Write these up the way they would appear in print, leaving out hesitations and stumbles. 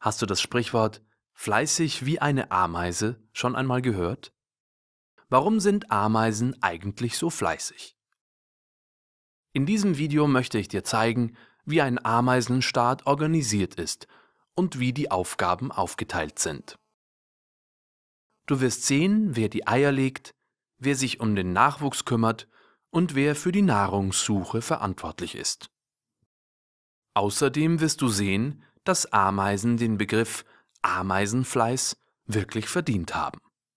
Hast du das Sprichwort „fleißig wie eine Ameise“ schon einmal gehört? Warum sind Ameisen eigentlich so fleißig? In diesem Video möchte ich dir zeigen, wie ein Ameisenstaat organisiert ist und wie die Aufgaben aufgeteilt sind. Du wirst sehen, wer die Eier legt, wer sich um den Nachwuchs kümmert und wer für die Nahrungssuche verantwortlich ist. Außerdem wirst du sehen, dass Ameisen den Begriff Ameisenfleiß wirklich verdient haben.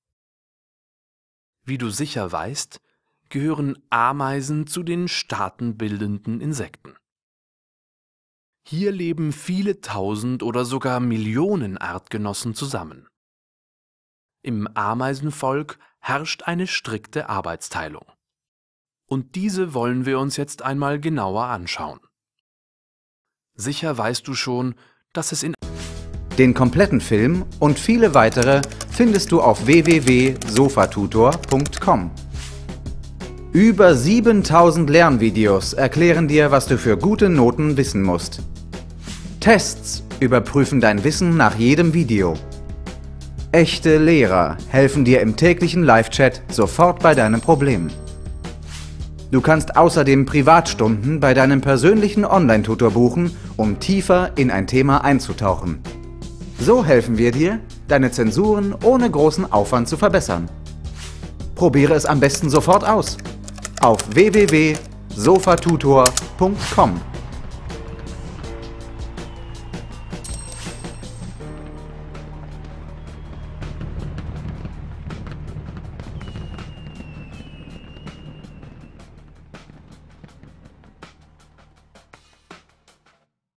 Wie du sicher weißt, gehören Ameisen zu den staatenbildenden Insekten. Hier leben viele tausend oder sogar Millionen Artgenossen zusammen. Im Ameisenvolk herrscht eine strikte Arbeitsteilung. Und diese wollen wir uns jetzt einmal genauer anschauen. Sicher weißt du schon, dass es in Den kompletten Film und viele weitere findest du auf www.sofatutor.com. Über 7000 Lernvideos erklären dir, was du für gute Noten wissen musst. Tests überprüfen dein Wissen nach jedem Video. Echte Lehrer helfen dir im täglichen Live-Chat sofort bei deinen Problemen. Du kannst außerdem Privatstunden bei deinem persönlichen Online-Tutor buchen, um tiefer in ein Thema einzutauchen. So helfen wir dir, deine Zensuren ohne großen Aufwand zu verbessern. Probiere es am besten sofort aus. Auf www.sofatutor.com